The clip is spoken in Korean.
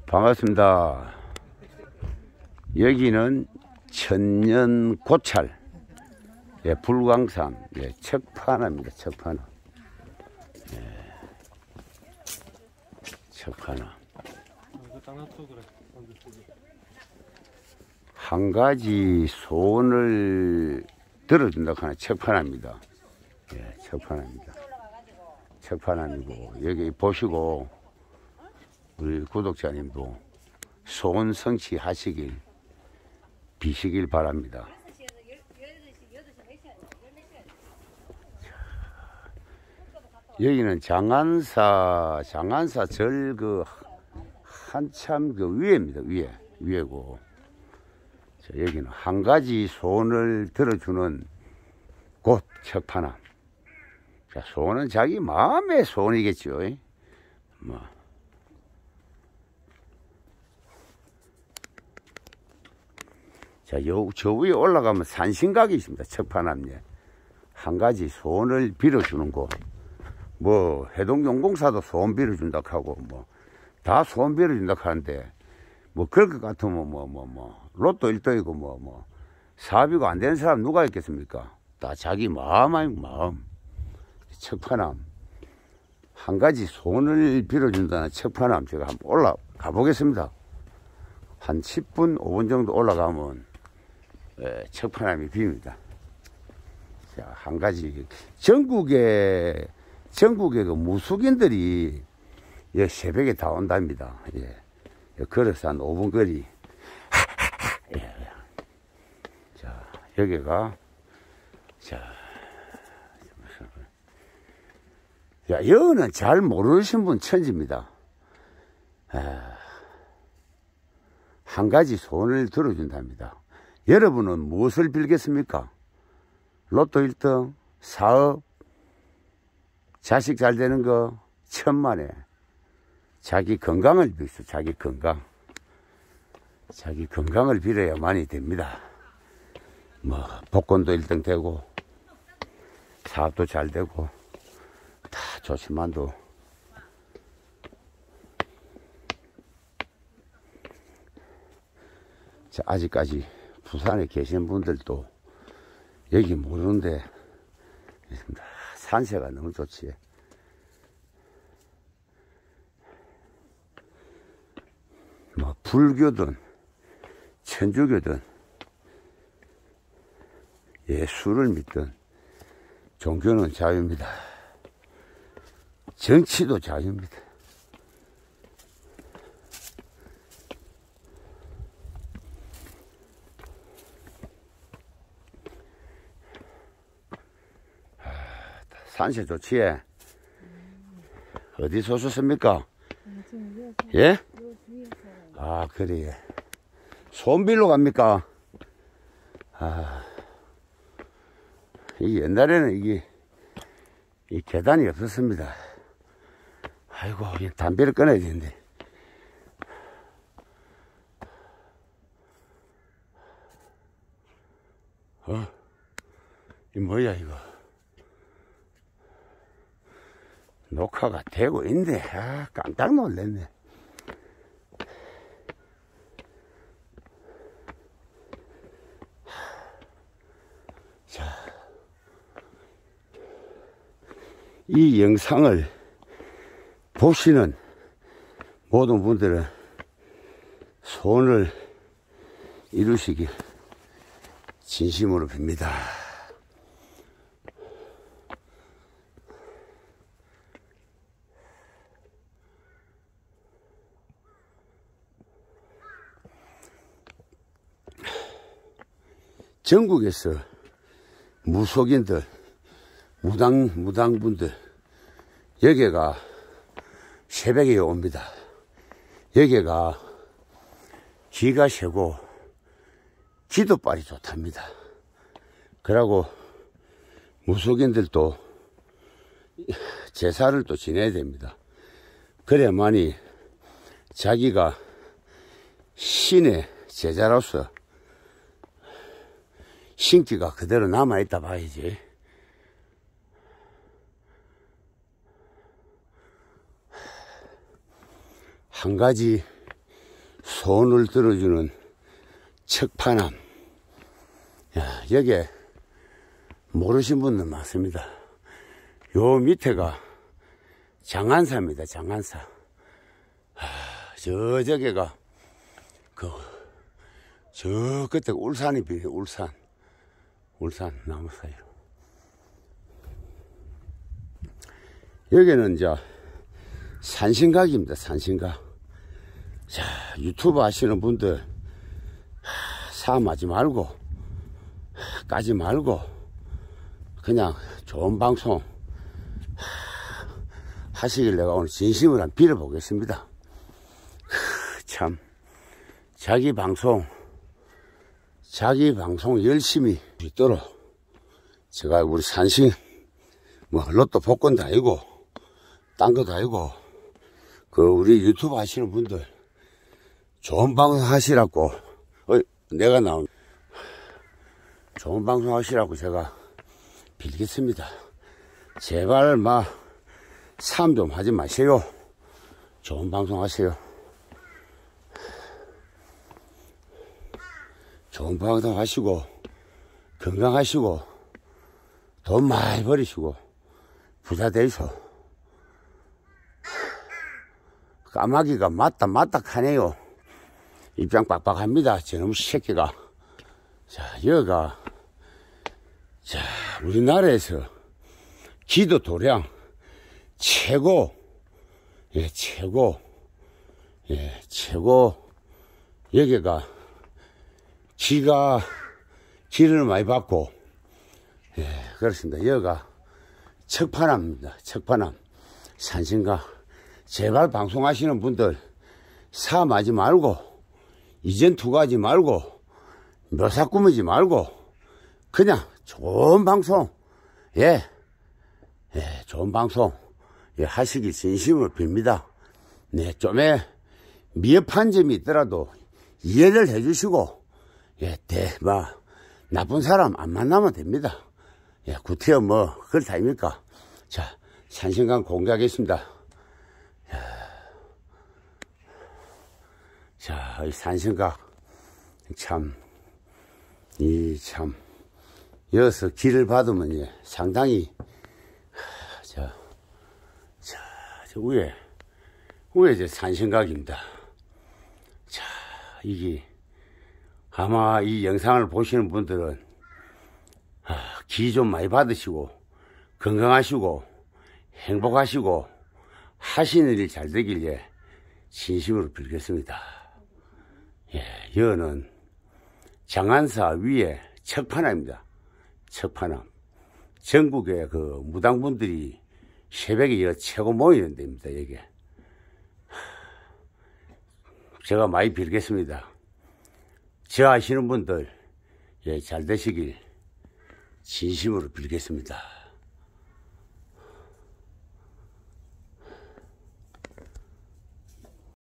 반갑습니다. 여기는 천년고찰, 예, 불광산, 예, 척파나입니다. 척파나. 예, 척파나. 한 가지 소원을 들어준다고 하는 척파나입니다. 예, 척파나입니다. 척파나이고, 여기 보시고, 우리 구독자님도 소원 성취하시길, 비시길 바랍니다. 여기는 장안사 절 한참 위에입니다. 위에고. 자, 여기는 한 가지 소원을 들어주는 곳, 척파나. 자, 소원은 자기 마음의 소원이겠죠. 뭐. 자, 저 위에 올라가면 산신각이 있습니다. 척파남에. 한 가지 소원을 빌어주는 곳. 뭐, 해동용공사도 소원 빌어준다고 하고, 뭐, 다 소원 빌어준다고 하는데, 뭐, 그럴 것 같으면 로또 1등이고, 사업이고 안 되는 사람 누가 있겠습니까? 다 자기 마음 아니고 마음. 척파남. 한 가지 소원을 빌어준다는 척파남 제가 한번 올라가 보겠습니다. 한 10분, 5분 정도 올라가면, 척파남이 빕니다. 자, 한 가지. 전국에 그 무속인들이 새벽에 다 온답니다. 예. 걸어서 한 5분 거리. 예. 자, 여기가, 자, 여기는 잘 모르신 분 천지입니다. 한 가지 소원을 들어준답니다. 여러분은 무엇을 빌겠습니까? 로또 1등, 사업, 자식 잘 되는 거, 천만에. 자기 건강을 빌수, 자기 건강. 자기 건강을 빌어야만이 됩니다. 뭐, 복권도 1등 되고, 사업도 잘 되고, 다 좋지만도, 자, 아직까지 부산에 계신 분들도 여기 모르는데, 산세가 너무 좋지. 뭐, 불교든, 천주교든, 예수를 믿든, 종교는 자유입니다. 정치도 자유입니다. 산세 좋지? 어디서 오셨습니까? 예? 아, 그래. 손빌로 갑니까? 아, 옛날에는 이 계단이 없었습니다. 아이고, 담배를 끊어야 되는데. 이 뭐야, 이거. 녹화가 되고 있는데, 깜짝 놀랐네. 자, 이 영상을 보시는 모든 분들은 소원을 이루시길 진심으로 빕니다. 전국에서 무속인들, 무당분들, 여기가 새벽에 옵니다. 여기가 기가 세고 기도빨이 좋답니다. 그러고 무속인들도 제사를 또 지내야 됩니다. 그래야만이 자기가 신의 제자로서 신기가 그대로 남아있다 봐야지. 한 가지 손을 들어주는 척파남. 야, 여기 모르신 분들 많습니다. 요 밑에가 장안사입니다. 장안사. 저기가 저 끝에 울산이 비해요. 울산 나무 사이로. 여기는 이제 산신각입니다. 산신각. 자, 유튜브 하시는 분들 사음하지 말고 까지 말고 그냥 좋은 방송 하시길 내가 오늘 진심으로 한번 빌어보겠습니다. 참 자기 방송 열심히 있도록 제가 우리 산신 뭐 로또 복권도 아니고 딴 것도 아니고 우리 유튜브 하시는 분들 좋은 방송 하시라고 내가 나온 좋은 방송 하시라고 제가 빌겠습니다. 제발 삶 좀 하지 마세요. 좋은 방송 하세요. 좋은 방송 하시고 건강하시고 돈 많이 버리시고 부자 되셔. 까마귀가 맞다 하네요. 입장 빡빡합니다. 저놈 새끼가. 자, 여기가 우리나라에서 기도 도량 최고 여기가 기를 많이 받고 그렇습니다. 여기가 척파남입니다. 척파남 산신각. 제발 방송하시는 분들 사암하지 말고 이전 투가하지 말고 묘사 꾸미지 말고 그냥 좋은 방송 좋은 방송 하시길 진심으로 빕니다. 네, 좀에 미흡한 점이 있더라도 이해를 해주시고 나쁜 사람 안 만나면 됩니다. 구태여 그렇다 아닙니까? 자, 산신각 공개하겠습니다. 자, 이 산신각 여기서 길을 받으면 상당히 저 위에 이제 산신각입니다. 자, 이게 아마 이 영상을 보시는 분들은 기 좀 많이 받으시고 건강하시고 행복하시고 하시는 일 잘 되길 진심으로 빌겠습니다. 여기는 장안사 위에 척파남입니다. 척파남. 전국의 무당분들이 새벽에 최고 모이는 데입니다. 여기. 제가 많이 빌겠습니다. 저 아시는 분들 잘 되시길 진심으로 빌겠습니다.